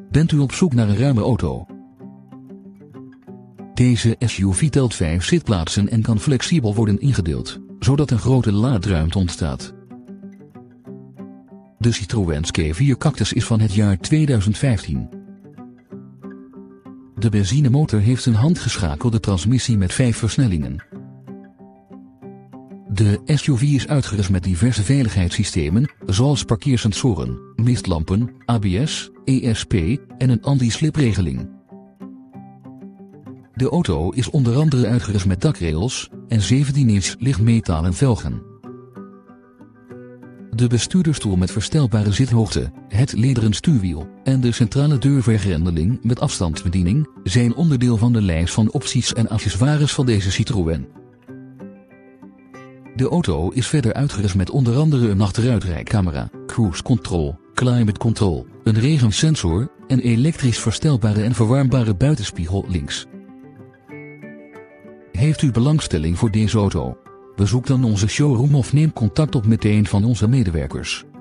Bent u op zoek naar een ruime auto? Deze SUV telt 5 zitplaatsen en kan flexibel worden ingedeeld, zodat een grote laadruimte ontstaat. De Citroën C4 Cactus is van het jaar 2015. De benzinemotor heeft een handgeschakelde transmissie met 5 versnellingen. De SUV is uitgerust met diverse veiligheidssystemen, zoals parkeersensoren, mistlampen, ABS, ESP en een anti-slipregeling. De auto is onder andere uitgerust met dakrails en 17-inch lichtmetalen velgen. De bestuurdersstoel met verstelbare zithoogte, het lederen stuurwiel en de centrale deurvergrendeling met afstandsbediening zijn onderdeel van de lijst van opties en accessoires van deze Citroën. De auto is verder uitgerust met onder andere een achteruitrijcamera, cruise control, climate control, een regensensor en elektrisch verstelbare en verwarmbare buitenspiegel links. Heeft u belangstelling voor deze auto? Bezoek dan onze showroom of neem contact op met een van onze medewerkers.